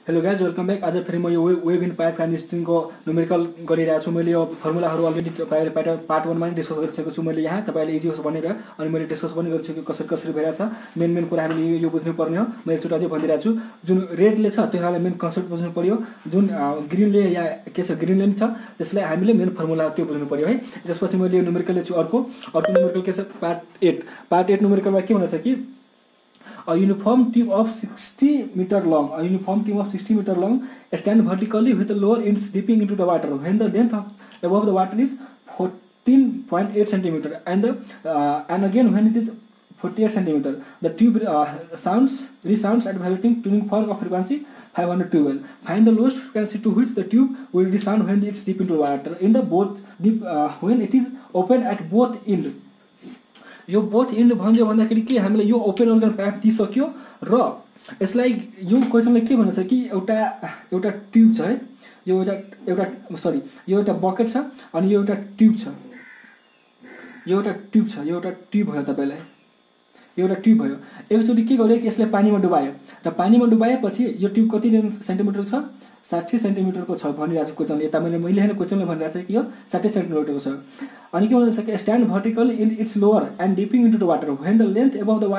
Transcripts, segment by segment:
Hello guys welcome back. आज फेरि म यो वेभ इन पाइप ट्रान्जिस्टिङको न्युमेरिकल गरिरहेको छु। मैले यो फर्मुलाहरू अलरेडी तपाईँले पार्ट 1 मा नि डिस्कस गरिसकेको छु। मैले यहाँ तपाईँले इजी होस् भनेर अनि मैले डिस्कस पनि गरेको छु कि कसरी कसरी भइरहेछ। मेन कुरा हामीले यो बुझ्नुपर्ने हो। म एकचोटि अझै भनिदिरहेको छु। जुन रेडले छ त्यसलाई मेन कन्सेप्ट बुझ्नु पर्यो। जुन ग्रिनले या के छ ग्रिनले नि छ त्यसलाई हामीले मेन फर्मुला त्यो बुझ्नु पर्यो है। त्यसपछि मैले यो न्युमेरिकल ल्याउँछु। अर्को न्युमेरिकल के छ पार्ट 8 न्युमेरिकलमा के भन्छ कि a uniform tube of 60 meter long. A uniform tube of 60 meter long stand vertically with the lower ends dipping into the water when the length of above the water is 14.8 centimeter and again when it is 48 centimeter. The tube resounds at vibrating tuning fork of frequency 512. Find the lowest frequency to which the tube will resound when it is deep into water. In the both deep when it is open at both end. यो both end भन्यो भन्दाखेरि के हामीले यो open organ pipe दिइसक्यो र यसलाई यो क्वेशनले के भन्छ कि एउटा ट्युब छ है। यो एउटा बकेट छ अनि यो एउटा ट्युब छ। यो एउटा ट्युब भयो तपाईलाई। यो एउटा ट्युब भयो। एकचोटि के गर्यो कि यसले पानीमा डुबायो र पानीमा डुबाएपछि यो ट्युब कति सेन्टिमिटर छ 60 सेन्टिमिटरको छ भनिरहेको छु क्वेशनले। यता मैले हैन क्वेशनले भनिरहेको छ कि यो 60 सेन्टिमिटरको छ। अनि के भन्छ कि stand vertical in its lower end dipping into the water when the length above the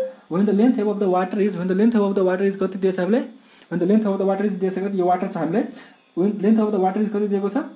water is कति दिएछ हामीले when the length above the water is दिएछ कति यो वाटर छ हामीले length above the water is कति दिएको छ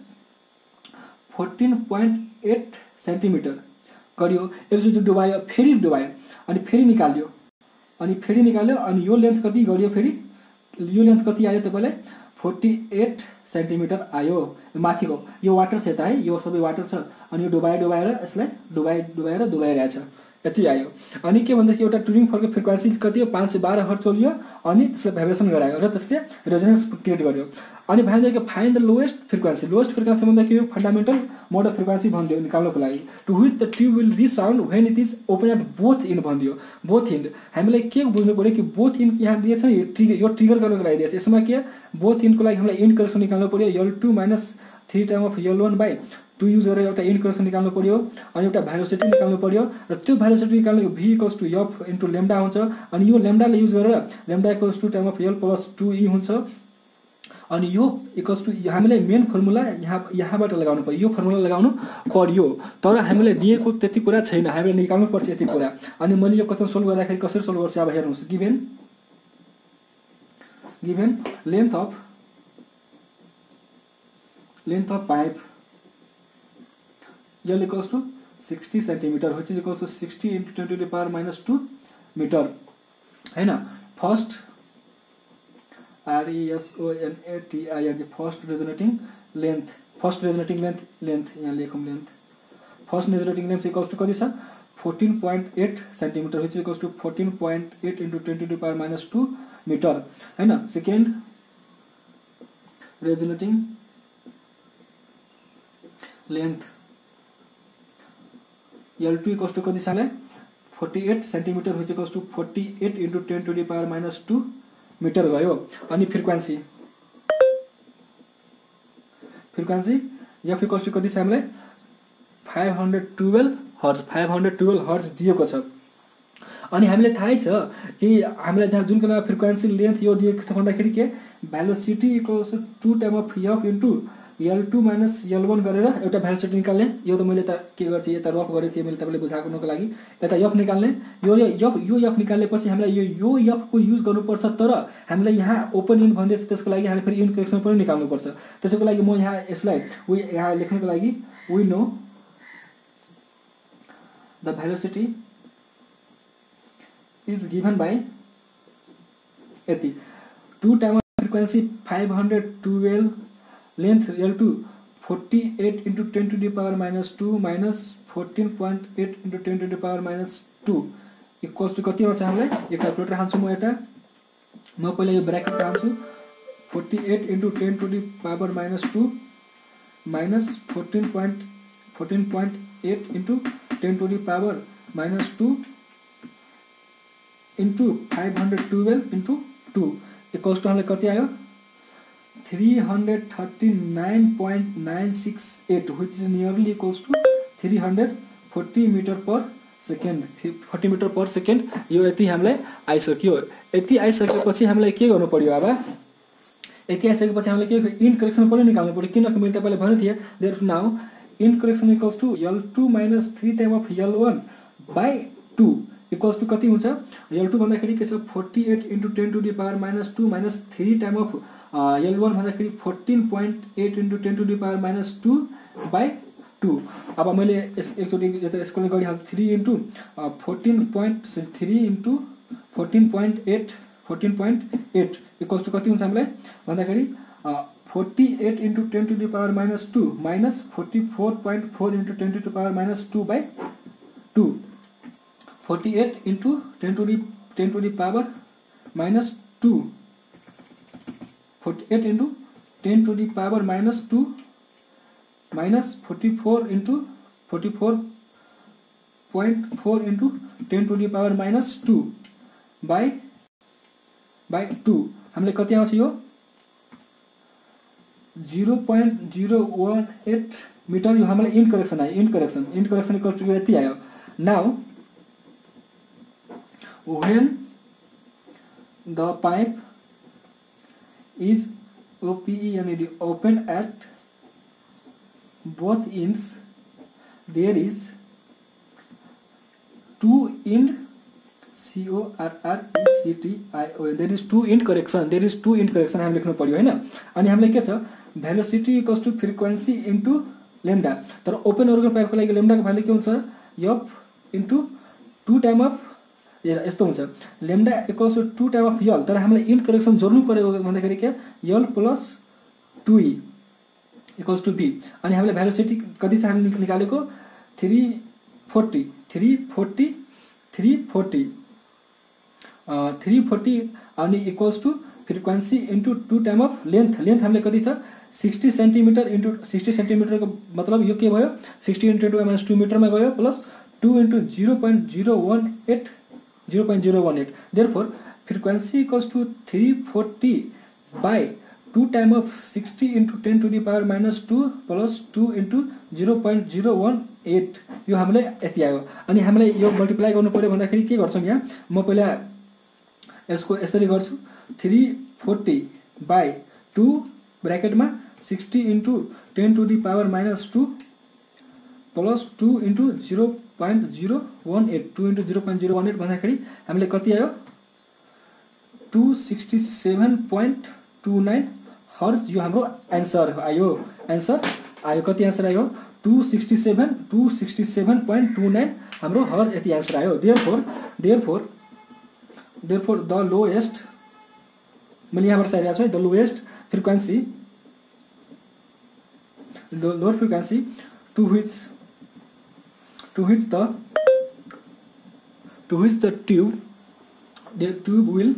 14.8 सेन्टिमिटर गरियो। एकचोटि डुबायो फेरि डुबायो अनि फेरि निकाल्यो अनि यो लेन्थ कति गरियो फेरि यो लेन्थ कति आयो तपाईलाई 48 सेन्टिमिटर आयो माथिको। यो वाटर छ यता है यो सबै वाटर छ अनि यो डुबाएर यसलाई डुबाइरहेछ यति आयो। अनि के भन्दा कि एउटा ट्युनिङ फर्कको फ्रिक्वेन्सी कति हो 512 हर्ट्ज चल्यो अनि त्यसले भाइब्रेसन गरायो र त्यसले रेजोनेन्स क्रिएट गर्यो। अनि भन्दै कि फाइन्ड द लोएस्ट फ्रिक्वेन्सी भन्दा के हो फन्डामेन्टल मोड अफ फ्रिक्वेन्सी भन्दियो निकाल्नको लागि to which the tube will resound when it is open at both end भन्दियो। बोथ इन्ड हामीले के बुझ्नु पर्यो कि बोथ इन्ड यहाँ दिएछ नि यो ट्रिगर गर्नको लागि दिएछ। यसमा के बोथ इन्डको लागि हामीलाई इन्ड करेक्सन निकाल्नु पर्यो L2 - 3 time of L1 2 use गरेर एउटा इन्ड करेक्सन निकाल्नु पर्यो अनि एउटा भेलोसिटी निकाल्नु पर्यो र त्यो भेलोसिटी निकाल्नु V = F * लैम्डा हुन्छ। अनि यो लैम्डाले युज गरेर lambda = time of L + 2E हुन्छ। अनि यो = हामीले मेन फर्मुला यहाँबाट लगाउनु पर्यो। यो फर्मुला लगाउनु पर्यो तर हामीले दिएको त्यति कुरा छैन। हामीले निकाल्नु पर्छ यति कुरा। अनि मैले यो क्वेशन सोल्भ गर्दाखेरि कसरी सोल्भ गर्छु अब हेर्नुस्। Given length of pipe L = 60 centimetre which is equals to 60 × 10 to the power -2 metre हैन। First RESONATING first resonating length यहाँ लेखौँ length first resonating length equals to कति छ 14.8 centimetre which is equals to 14.8 × 10 to the power -2 metre हैन। Second resonating length L2 equals to कति छ 48 centimetre which equals to 48 × 10 to the power -2 metre गयो। अनि frequency F equals to कति छ हामीलाई 512 हर्ट्ज दिएको छ। अनि हामीले थाहै छ कि हामीलाई जहाँ जुन कुना फ्रिक्वेन्सी लेन्थ यो दिएको छ भन्दाखेरि के velocity equals to 2 time of F * L2 - L1 गरेर एउटा भेलोसिटी निकाल्ने। यो त मैले त के गर्छु यता रफ गरेको थिएँ मैले तपाईले बुझाउनको लागि यता F निकाल्ने। यो F निकालेपछि हामीलाई यो F को युज गर्नुपर्छ तर हामीले यहाँ ओपन इन्ड भन्दैछ त्यसको लागि हामीले फेरि इन्ड करेक्सन पनि निकाल्नुपर्छ। त्यसको लागि म यहाँ यसलाई यहाँ लेख्नको लागि we know the velocity is given by यति 2 time frequency 512 length L2 48 × 10 to the power -2 minus 14.8 × 10 to the power -2 equals to कति आउँछ हामीलाई यो क्याल्कुलेटर हाल्छु म यता म पहिला यो ब्र्याकेट हाल्छु 48 × 10 to the power -2 minus 14.8 × 10 to the power -2 into 512 × 2 equals to हामीलाई कति आयो 339.968 which is nearly equals to 340 meter per second 40 meter per second। यो यति हामीलाई आइसक्यो। यति आइसकेपछि हामीलाई के गर्नु पर्यो अब यति आइसकेपछि हामीले के इन्ट करेक्सन पनि निकाल्नु पर्यो किनकि मैले तपाईलाई भनेको थिएँ there now end correction equals to L2 minus 3 time of L1 by 2 equals to कति हुन्छ L2 भन्दाखेरि के छ 48 into 10 to the power minus 2 minus 3 time of L1 भन्दाखेरि 14.8 into 10 to the power minus 2 by 2 अब मैले एकचोटि यता यसको गरिहाल्छु 3 into 14.3 into 14.8 इक्वल्स टु कति हुन्छ हामीलाई भन्दाखेरि 48 into 10 to the power minus 2 minus 44.4 into 10 to the power minus 2 by 2 48 into 10 to the power minus 2 48 into 10 to the power minus 2 minus 44 into 44.4 into 10 to the power minus 2 by 2 हामीले कति आउँछ यो 0.018 metre यो हामीलाई end correction आयो end correction equal to यति आयो now when the pipe is OPEND open at both ends there is 2 end CORRECTION there is 2 end correction हामी लेख्नु पर्यो हैन अनि हामीले के छ velocity equals to frequency into lambda तर ओपन अर्गन पाइपको लागि lambda को भ्यालु के हुन्छ f into 2 टाइम अफ यस्तो हुन्छ lambda equals to 2 time of l तर हामीले इन्ट करेक्सन जोड्नु पर्यो भन्दाखेरि के l plus 2e equals to b अनि हामीले velocity कति छ हामी निकालेको 340 अनि equals to frequency into 2 time of length हामीले कति छ 60 सेन्टिमिटर इन्टु 60 सेन्टिमिटर को मतलब यो के भयो 60 × 10 - 2 मिटरमा गयो plus 2 × 0.018 therefore frequency equals to 340 by 2 time of 60 × 10 to the power minus 2 plus 2 × 0.018 यो हामीले यति आयो अनि हामीले यो मल्टिप्लाई गर्नु पर्यो भन्दाखेरि के गर्छौं यहाँ म पहिला यसको यसरी गर्छु 340 by 2 ब्रैकेट में 60 × 10 to the power minus 2 plus 2 × 0.018 2 × 0.018 भन्दाखेरि हामीले कति आयो 267.29 हर्ज यो हाम्रो आन्सर आयो कति आन्सर आयो 267.29 हाम्रो हर्ज यति आन्सर आयो therefore the lowest मैले यहाँबाट साइड आएको छु the lowest frequency the lower frequency to which the tube will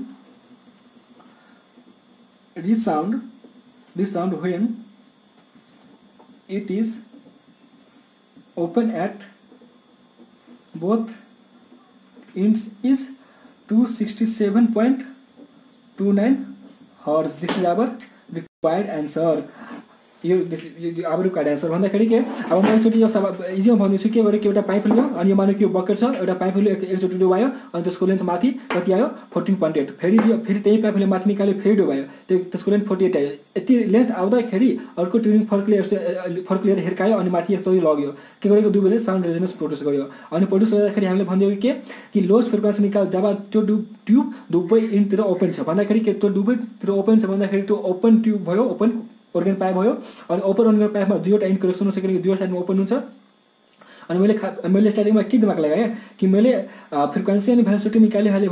resound when it is open at both ends is 267.29 hertz. This is our required answer. यो अब required answer भन्दाखेरि के अब म एकचोटी यो सब इजिमा भन्दैछु के गरे कि एउटा पाइप लियो अनि यो माने कि यो बकेट छ एउटा पाइप लियो एकचोटी डुबायो अनि त्यसको लेन्थ माथि कति आयो 14.8 फेरि त्यही पाइपले माथि निकाल्यो फेरि डुबायो त्यसको लेन्थ 48 आयो यति लेन्थ आउँदाखेरि अर्को ट्युनिङ फर्क लिएर हिर्कायो अनि माथि यस्तो लग्यो के गरेको दुवैले साउन्ड रेजोनेन्स प्रोड्युस गर्यो अनि प्रोड्युस गर्दाखेरि हामीले भन्दियो कि लोएस्ट फ्रिक्वेन्सी निकाल जब त्यो ट्युब दुवै इन्डतिर ओपन छ भन्दाखेरि के त्यो दुवैतिर ओपन छ भन्दाखेरि त्यो ओपन ट्युब भयो ओपन organ पाइप भयो अनि ओपन organ पाइपमा दुईवटा इन्ट करेक्सन हुन्छ किनकि दुईवटा साइडमा ओपन हुन्छ अनि मैले स्टार्टिङमा के दिमाग लगाए कि मैले फ्रिक्वेन्सी अनि भेलोसिटी निकालिहाले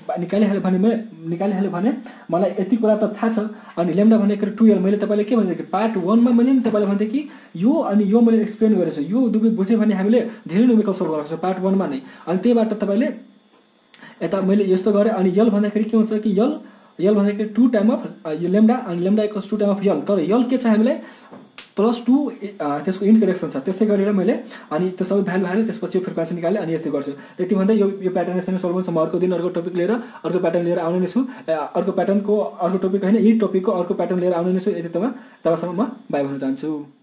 भने मलाई यति कुरा त थाहा छ अनि लेम्डा भनेको 2l मैले तपाईलाई के भन्थे कि पार्ट 1 मा मैले नि तपाईलाई भन्थे कि यो अनि यो मैले एक्सप्लेन गरेछु यो दुवै बुझे भने हामीले धेरै न्युमेरिकल सल्भ गर्न सक्छौं पार्ट 1 मा नै अनि त्यहीबाट तपाईले यता मैले यस्तो गरे अनि यल भन्दाखेरि के हुन्छ कि यल भनेको 2 टाइम अफ यो लेम्डा अनि lambda equals 2 time of L तर यल के छ हामीलाई +2 त्यसको इन्ट करेक्सन छ त्यसै गरेर मैले अनि त्यो सबै भ्यालु हाले त्यसपछि फ्रिक्वेन्सी निकाले अनि यस्तै गर्छु त्यति भन्दै यो प्याटर्न यसरी सल्भ हुन्छ म अर्को दिन अर्को टपिक लिएर अर्को प्याटर्न लिएर आउने नै छु अर्को प्याटर्नको अर्को टपिक हैन यही टपिकको अर्को प्याटर्न लिएर आउने नै छु यति तबसम्म म बाइ भन्न चाहन्छु।